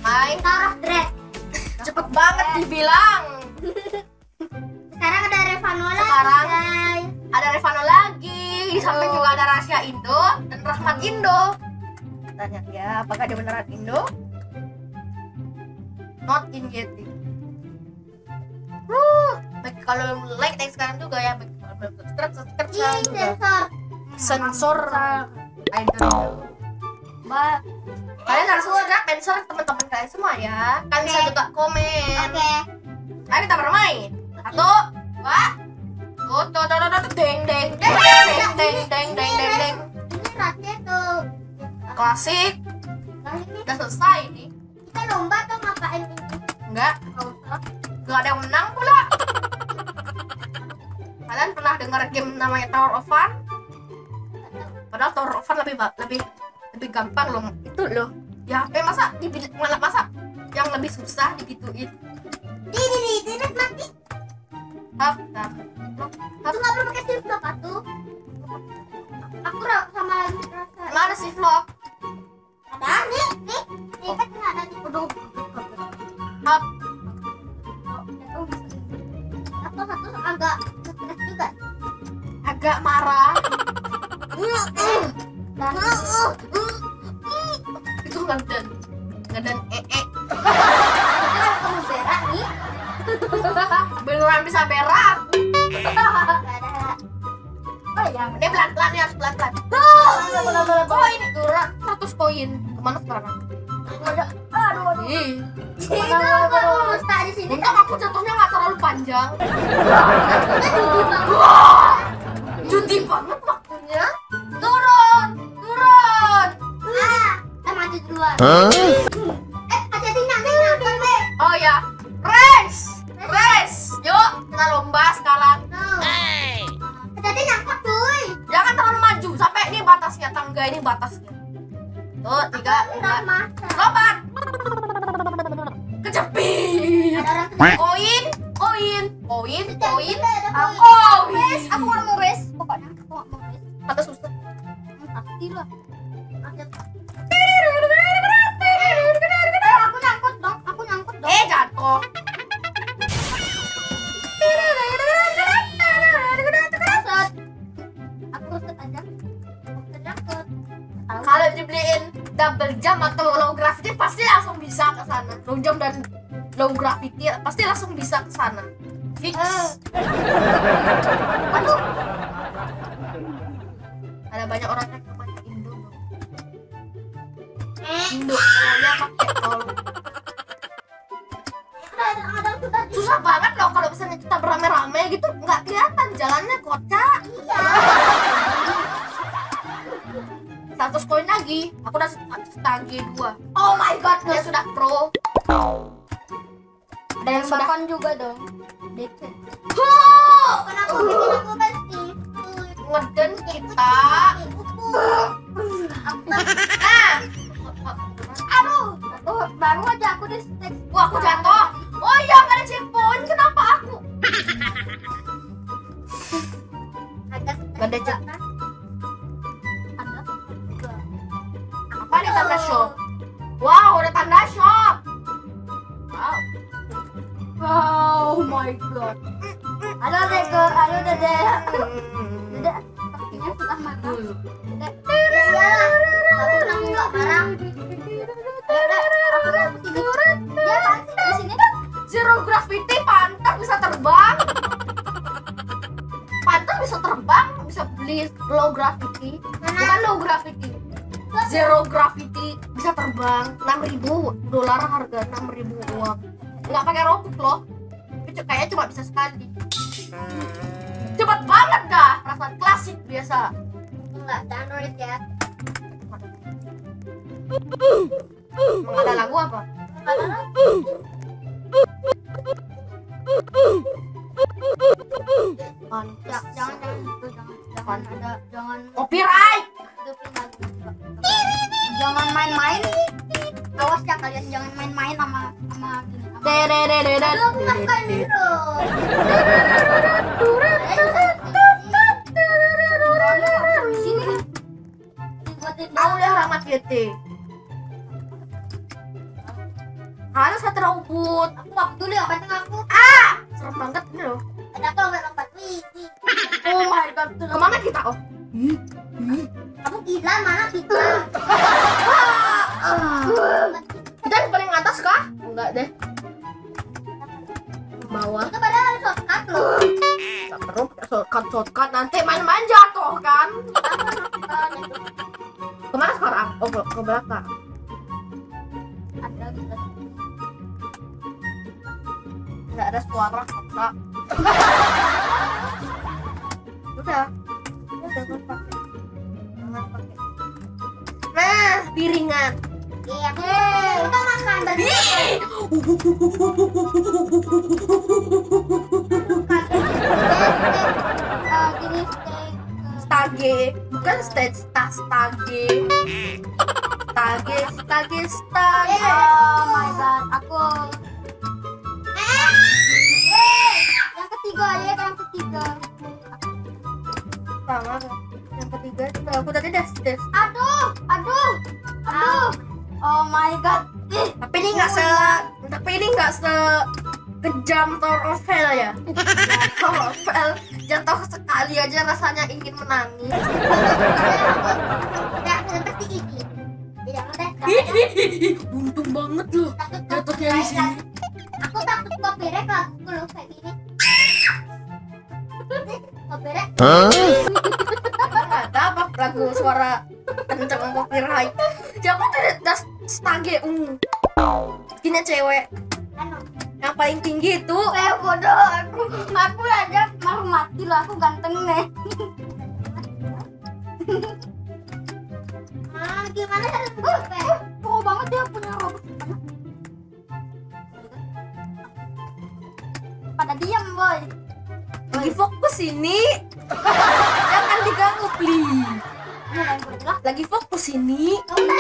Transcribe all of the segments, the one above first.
main. Tower of Dread. Cepet banget dibilang. Sekarang ada Revano lagi, Sekarang guys. ada Revano lagi. Di samping juga ada Rahasia Indo dan Rahmat Indo. Tanya ya, apakah dia beneran Indo? Not in yet. Baik, kalau like sekarang juga ya. Baik, subscribe Ih, juga. Sensor. I don't know. Mbak. Kalian harus subscribe dan share teman-teman kalian semua ya. Kalian bisa juga komen. Oke. Ayo kita bermain. 1, 2, deng deng deng deng deng deng deng deng deng. Ini rahasia tuh. Klasik. Nah, ini Udah selesai nih. kita lomba atau ngapain ini? Enggak, Nggak usah. gak ada yang menang pula. Kalian pernah dengar game namanya Tower of Fun? Padahal Tower of Fun lebih gampang loh. Itu loh. Ya, masa yang lebih susah digituin. Ini mati. Hap. Itu nggak perlu pakai shift lock atuh. Aku sama lagi rasa. Mana sih vlog? Ada nih kan nggak ada nih. Aduh. Hap. Aku satu agak stres juga. Agak marah. Itu ngeden Kamu berak nih. beneran bisa berak. Nggak ada. Oh ya. Ini pelan-pelan ya, harus pelan-pelan. Koin itu 100 koin. Kemana sekarang? Aduh. Ih, Itu kalau start di sini untung aku jatuhnya nggak terlalu panjang. judi banget. Wah, judi banget waktunya. Turun. Mati duluan. Hati-hati nanti. Oh ya, race. Yuk, kita lomba sekarang. Hati-hati nyangkut cuy. Jangan terlalu maju sampai ini batasnya, tangga ini batasnya. Tuh, 3, lompat. Kejepit. Ada orang kena. Koin. Aku nggak mau race. Pokoknya aku nggak mau race. Kata susah. Pasti lah. Aku nyangkut dong. Jatuh. Aku set aja. Nyangkut. Kalau dibeliin double jump atau low gravity pasti langsung bisa ke sana. Low jump dan low gravity pasti langsung bisa ke sana. Fix. Aduh. Ada banyak orang yang pakai Indo. Indo ya pakai tol. Ada sudah. Susah banget loh kalau misalnya kita beramai-ramai gitu nggak kelihatan jalannya kocak. Iya. 100 koin lagi. Aku udah setagi 2. Oh my god. Dia sudah pro. Ada yang makan juga dong. DC. Kenapa bikin aku pasti? Ngeden kita. Aduh, baru aja aku di stage. Wah, aku jatuh. Oh iya, nggak ada checkpoint. Kenapa aku? Agak Nggak ada juga, check. kan? Ada juga. Apa di tanda shop? Wow, ada tanda shop. Wow. Oh my god. Halo Dek, halo Dede. Dede, sepertinya sudah matang. Dek, iyalah. Aku bilang enggak barang. Dek, aku sini. Dia pasti di sini. Zero gravity, pantar bisa terbang. Pantar bisa terbang, bisa beli low gravity. Bukan low gravity. Zero gravity bisa terbang. $6.000 harga, 6.000 uang. Nggak pakai robot loh. Tapi kayaknya cuma bisa sekali. Cepet banget dah, perasaan klasik biasa. Enggak, Android ya. Emang ada lagu apa? Jangan Copyright. jangan main-main. Awas ya kalian, jangan main-main sama gini. Aduh, aku nggak suka ini loh. Di sini dibuatin Tahu ya Rahmat GT. Halo Satria Ubud. Aku nggak peduli obatnya aku. Serem banget ini loh. Ada aku lompat-lompat. Wih. Oh my god. Kemana kita? Oh. Kamu gila mana kita? Kita yang paling atas kah? Enggak deh. Bawah. Itu padahal ada shortcut loh. Tak perlu shortcut nanti main-main jatuh kan. Kemana sekarang? Oh ke belakang. Ada gitu. Nggak ada suara kok. Udah jangan pakai. Nah piringan. Iya. Kita makan tadi. Gini steak. Stage bukan stage stage. Oh my god, aku. Yang ketiga ya, yang ketiga. Sama yang ketiga juga aku tadi dah stage. Aduh. Oh my god. Tapi ini nggak se kejam Tower of Hell ya. Tower of Hell jatuh sekali aja rasanya ingin menangis. Tidak seperti ini. Tidak ada. Untung banget loh jatuhnya di sini. Aku takut copyright lagu lu kayak gini. Copyright. Emang ada apa lagu suara kenceng copyright? Siapa tuh das stage ungu? Ini cewek Anu. yang paling tinggi itu. Bodoh aku aja mau mati loh, aku ganteng nih. Gimana cara sampai? Pro banget dia punya robot. Pada diam boy. Lagi fokus ini. Jangan diganggu please. Lagi fokus ini.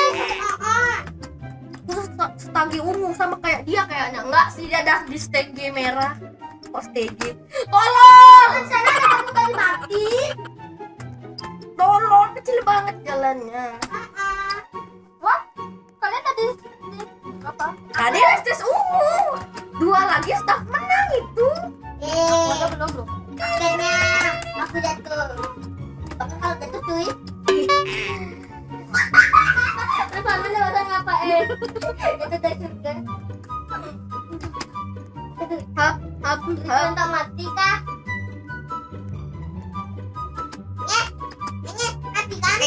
Terus stage ungu sama kayak dia kayaknya. Enggak sih, dia ada di stage merah. Kok stage? Tolong! Sana ada kamu tadi mati. Tolong, kecil banget jalannya. Wah, kalian tadi apa? Tadi stage ungu. Dua lagi staff menang itu. Belum. Kayaknya aku jatuh. Bakal kalau jatuh cuy. Terus mana lewatan ngapain? Jatuh dari surga. Hap. Untuk mati kah? Mati kan?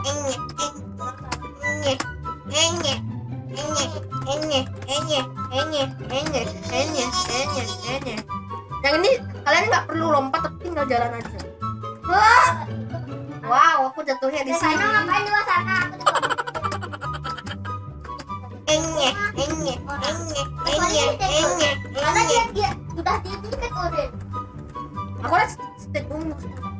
Yang ini kalian nggak perlu lompat tapi tinggal jalan aja. Wah. Wow, aku jatuhnya di sini. Sana ngapain di luar sana? Karena dia udah diikat udah. Aku udah step ungu.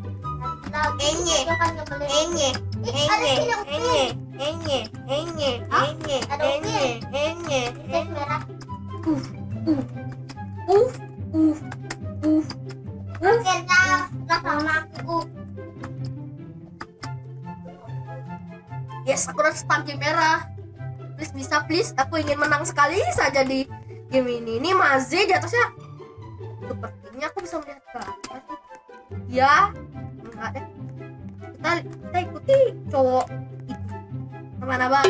Yes, aku udah stagi merah. Please bisa please, aku ingin menang sekali saja di game ini. Ini Maze di atasnya. Sepertinya aku bisa melihat ke atas. Ya, enggak deh. Kita ikuti cowok itu. Kemana bang?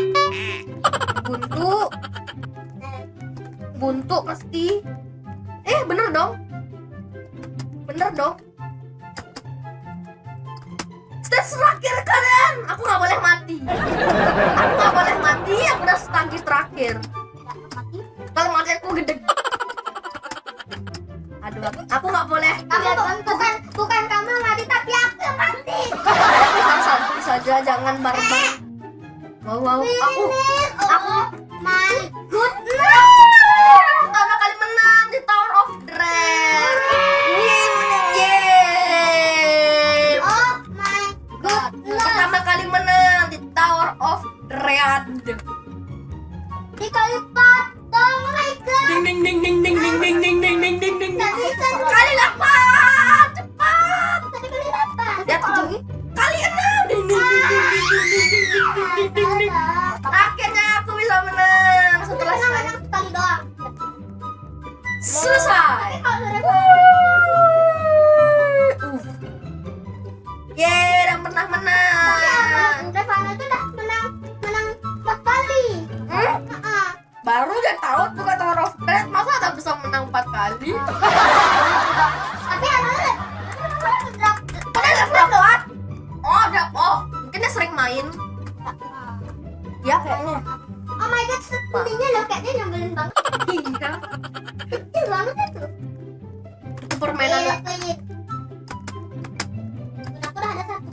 Buntu pasti. Bener dong. Stage terakhir kalian. Aku nggak boleh mati. Aku udah stagi terakhir. Kalau mati aku gede. Aduh, aku nggak boleh. Bukan kamu yang mati, tapi aku yang mati. Santai saja, jangan barbar. Wow, aku my goodness. Pertama kali menang di Tower of Dread. Yeay. Oh my god. Pertama kali menang di Tower of Dread. Dikali lipat. Oh my god. Ding. Nggak bisa. Kali 8. Cepat. Tadi kali lipat. Lihat lagi. Kali 6. Ding. Akhirnya aku bisa menang. jangan tahu bukan Tower of Dread, masa ada bisa menang 4 kali? Tapi anaknya Udah level 4. Oh, mungkin dia sering main. Ya kayaknya. oh my god, sepertinya loh kayaknya nyambelin banget. Iya. Kecil banget itu. Itu permainan lah. Kayaknya. Aku udah ada satu.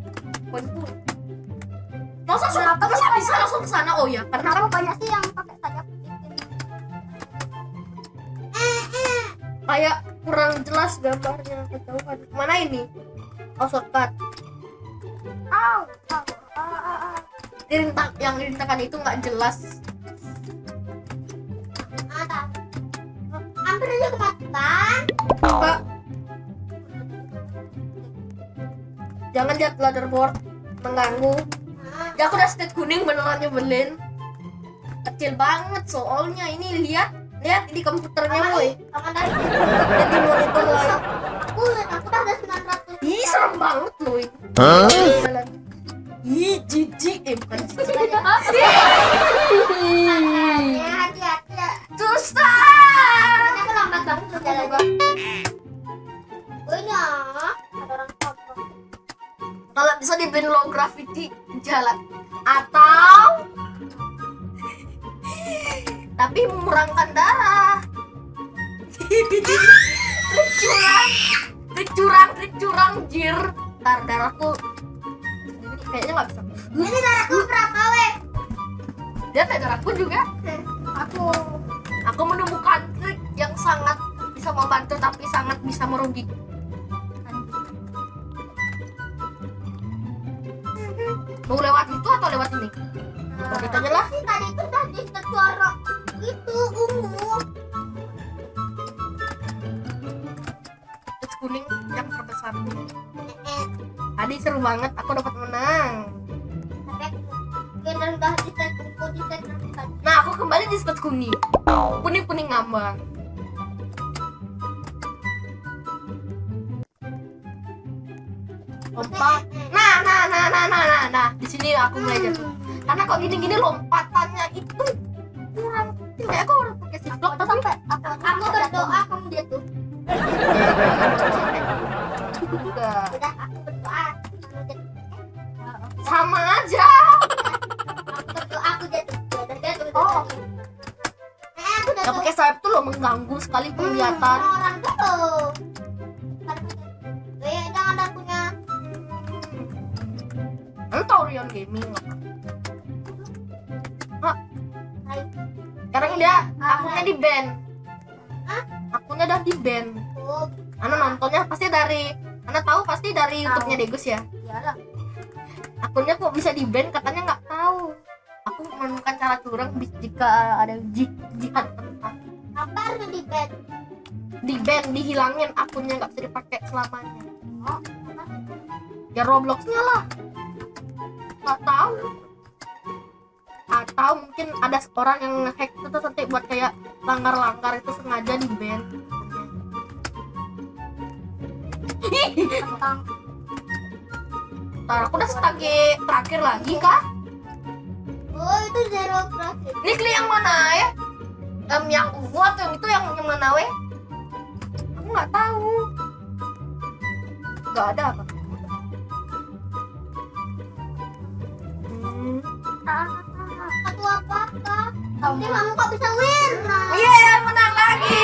Masa bisa langsung ke sana? Oh ya, karena Kenapa banyak sih yang pakai sayap? kayak kurang jelas gambarnya kejauhan. Mana ini? Oh, shortcut. Au. Yang dirintakan itu nggak jelas. Hampir aja kematian. Pak, jangan lihat leaderboard mengganggu. Ya aku udah state kuning beneran nyebelin. Kecil banget soalnya ini lihat di komputernya boy. Sama dari Lihat di monitor lain. aku udah ada 900. Ih serem banget loh ini. Ih jijik bukan jijik. Hati-hati ya. Susah. Aku lambat banget tuh jalannya. Banyak ada orang foto. Kalau bisa di band low gravity jalan atau tapi mengurangkan darah. trik curang jir. Ntar darahku ini kayaknya nggak bisa. Ini darahku berapa weh? Dia darahku juga. Aku menemukan trik yang sangat bisa membantu tapi sangat bisa merugikan. Mau lewat itu atau lewat ini? Lewat itu aja lah. Tadi itu udah di suara itu ungu. Terus kuning yang terbesar. Tadi seru banget, aku dapat menang. Dan udah di set ungu di set tadi. Nah, aku kembali di spot kuning. Kuning ngambang. Lompat. Nah. Di sini aku mulai jatuh. Karena kok gini-gini lompatannya itu kurang kecil. Kayak aku udah pakai shift lock tapi Aku berdoa kamu dia tuh. juga Udah aku berdoa. sama aja. Aku berdoa aku jatuh. Oh. Aku Gak pakai sayap tuh lo mengganggu sekali penglihatan. Orang tuh. Jangan ada punya. Lu tau Rion Gaming nggak? Hah? Sekarang dia akunnya di ban. Akunnya udah di ban. Ana nontonnya pasti dari, Ana tahu pasti dari YouTube-nya Degus ya. Iyalah. Akunnya kok bisa di ban? Katanya nggak tahu. Aku menemukan cara curang jika ada jihad tentang Apa harus di bed? di ban, dihilangin akunnya nggak bisa dipakai selamanya. Oh, apa? Ya Robloxnya lah. Nggak tahu. Atau mungkin ada orang yang nge-hack itu tuh nanti buat kayak langgar-langgar itu sengaja di ban. Tentang Ntar aku udah setage terakhir lagi kah? oh itu zero profit. Ini kli yang mana ya? Yang ungu atau yang itu yang mana weh? Aku nggak tahu. Nggak ada apa? Satu apa? Nanti kamu kok bisa win? Yeah, menang lagi.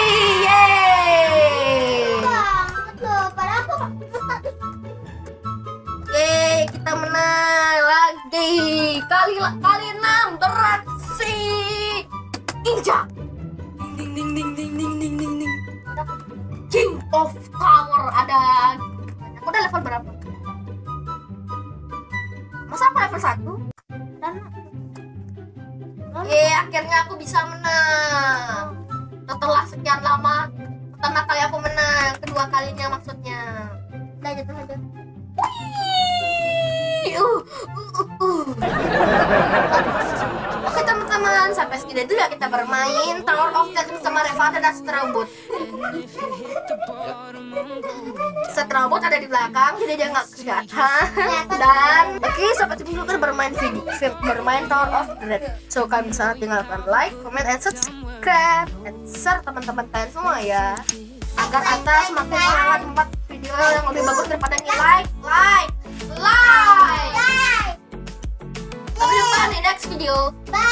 Yeay. Banget loh. Padahal aku mustahil. Oke, kita menang lagi. Kali 6 beraksi. Injak. Ding ding ding ding ding ding ding ding. King of Tower ada. Aku udah level berapa? Masa aku level 1? Dan Akhirnya aku bisa menang. Setelah sekian lama, pertama kali aku menang, kedua kalinya maksudnya. udah jatuh aja. Wih, Oke teman-teman, teman-teman, sampai segini dulu ya kita bermain Tower of Death sama Revata dan Strobot. Strobot ada di belakang, jadi dia nggak kelihatan. Dan oke, sobat dulu kan bermain Tower of Death. So kalian bisa tinggalkan like, comment, and subscribe, and share teman-teman kalian semua ya, agar Ata semakin semangat membuat video yang lebih bagus daripada ini. Like. Sampai jumpa di next video. Bye.